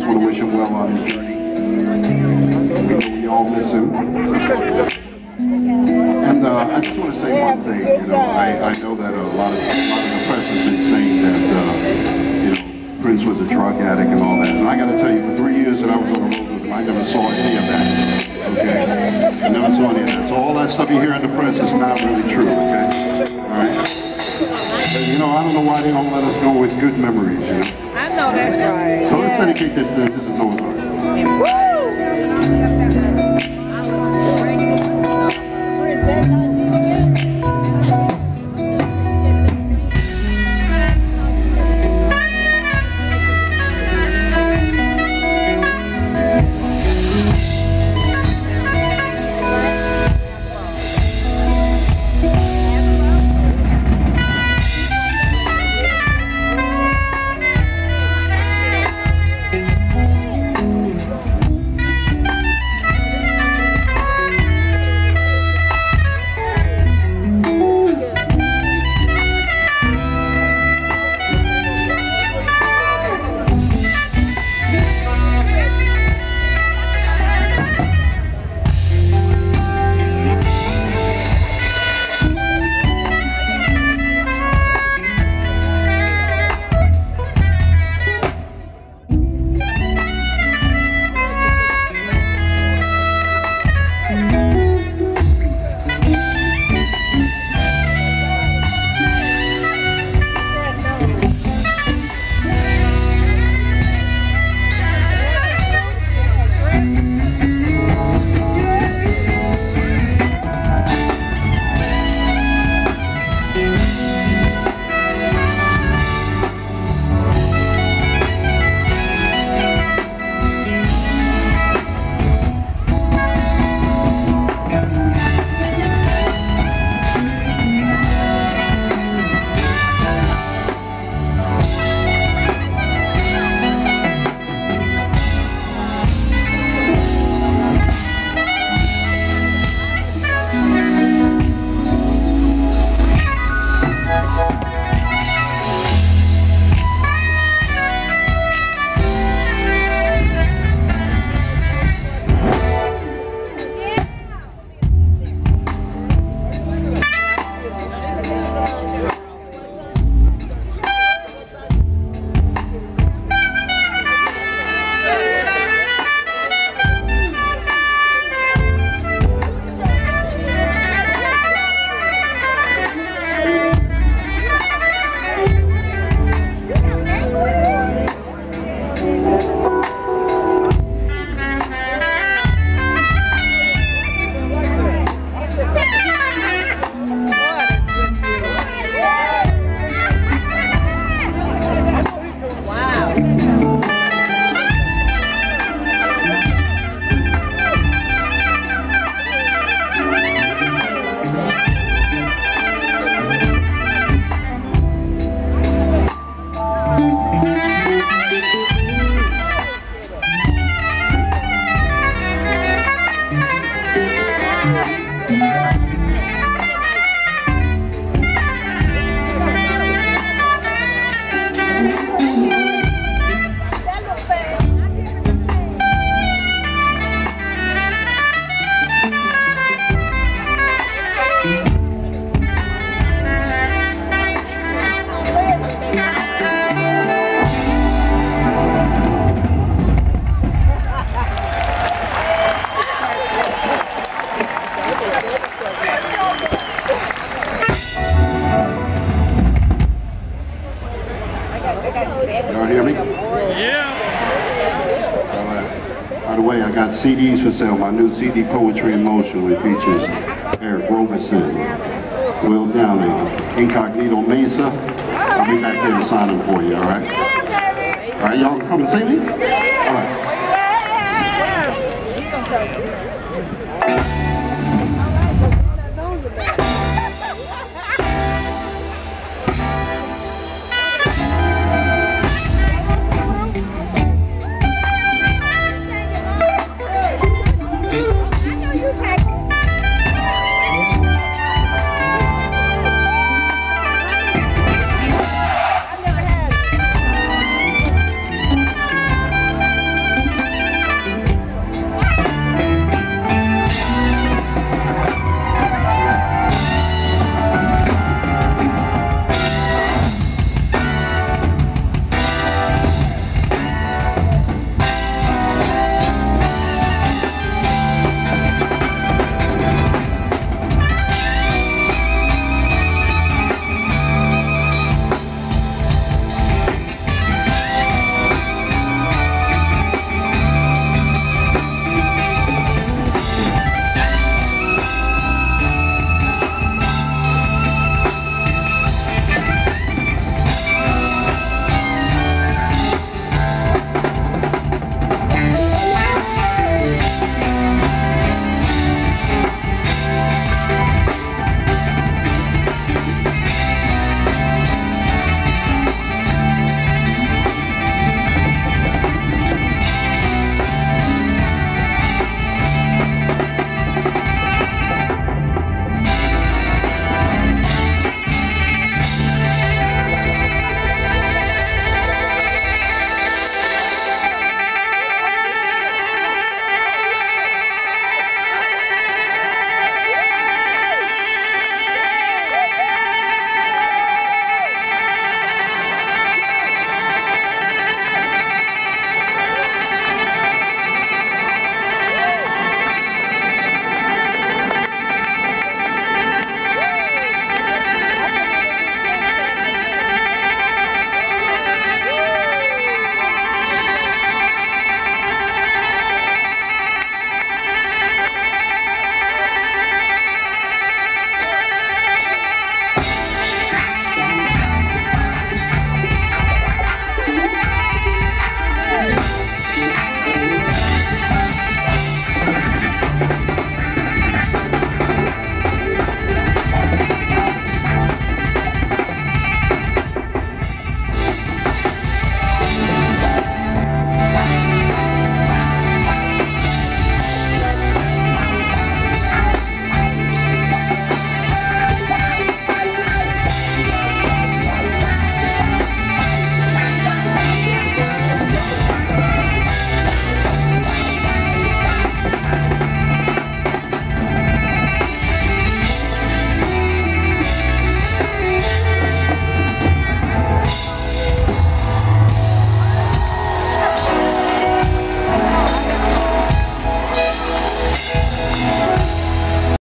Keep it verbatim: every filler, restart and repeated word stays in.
want to wish him well on his journey. We know we all miss him. And uh, I just want to say one thing. You know, I, I know that a lot of a lot of the press has been saying that uh, you know, Prince was a drug addict and all that. And I got to tell you, for three years that I was on the road with him, I never saw any of that. Okay, I never saw any of that. So all that stuff you hear in the press is not really true. Okay, all right. But, you know, I don't know why they don't let us go with good memories. You know. I know that's right. So let's dedicate this to this is Noah's Ark. C Ds for sale. My new C D, Poetry in Motion, which features Eric Roberson, Will Downing, Incognito Mesa. I'll be back there to sign them for you, all right? All right, y'all come and see me? All right.